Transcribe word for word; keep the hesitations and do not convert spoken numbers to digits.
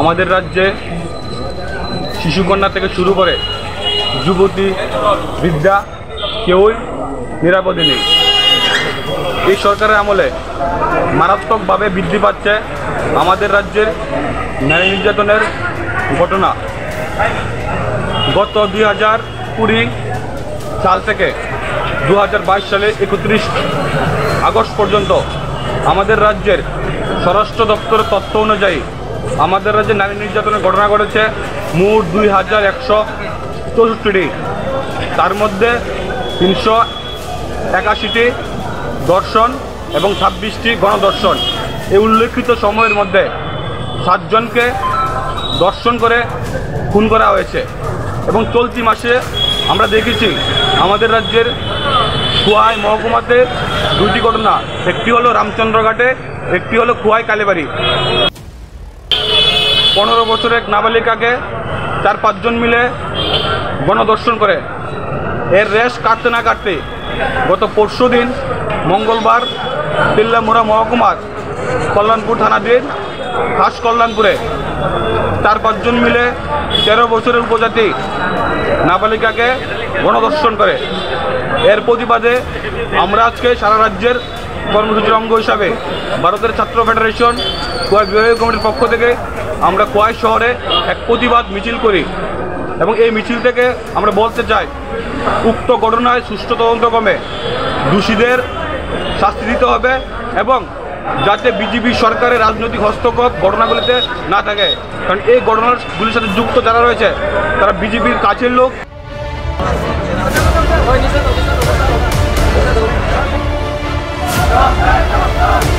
আমাদের রাজ্যে শিশুকন্যা থেকে শুরু করে যুবতী বৃদ্ধা কেউই নিরাপদে নেই। এই সরকারের আমলে মারাত্মকভাবে বৃদ্ধি পাচ্ছে আমাদের রাজ্যের নারী নির্যাতনের ঘটনা। গত দুই হাজার কুড়ি সাল থেকে দু হাজার বাইশ সালে একত্রিশ আগস্ট পর্যন্ত আমাদের রাজ্যের স্বরাষ্ট্র দপ্তরের তথ্য অনুযায়ী আমাদের রাজ্যে নারী নির্যাতনের ঘটনা ঘটেছে মোট দুই হাজার একশো চৌষট্টিটি। তার মধ্যে তিনশো একাশিটি ধর্ষণ এবং ছাব্বিশটি গণধর্ষণ। এই উল্লেখিত সময়ের মধ্যে সাতজনকে ধর্ষণ করে খুন করা হয়েছে। এবং চলতি মাসে আমরা দেখেছি আমাদের রাজ্যের খোয়াই মহকুমাতে দুটি ঘটনা, একটি হলো রামচন্দ্রঘাটে, একটি হলো খোয়াই কালীবাড়ি। পনেরো বছরের এক নাবালিকাকে চার পাঁচজন মিলে গণধর্ষণ করে। এর রেশ কাটতে না কাটতে গত পরশু দিন মঙ্গলবার তিল্লামুড়া মহকুমার কল্যাণপুর থানাধীন খাস কল্যাণপুরে চার পাঁচজন মিলে তেরো বছরের উপজাতি নাবালিকাকে গণধর্ষণ করে। এর প্রতিবাদে আমরা আজকে সারা রাজ্যের কর্মসূচির অঙ্গ হিসাবে ভারতের ছাত্র ফেডারেশন খোয়াই বিভাগীয় কমিটির পক্ষ থেকে আমরা খোয়াই শহরে এক প্রতিবাদ মিছিল করি। এবং এই মিছিল থেকে আমরা বলতে চাই, উক্ত ঘটনায় সুষ্ঠু তদন্ত ক্রমে দোষীদের শাস্তি দিতে হবে এবং যাতে বিজেপি সরকারের রাজনৈতিক হস্তক্ষেপ ঘটনাগুলিতে না থাকে। কারণ এই ঘটনাগুলির সাথে যুক্ত যারা রয়েছে তারা বিজেপির কাছের লোক।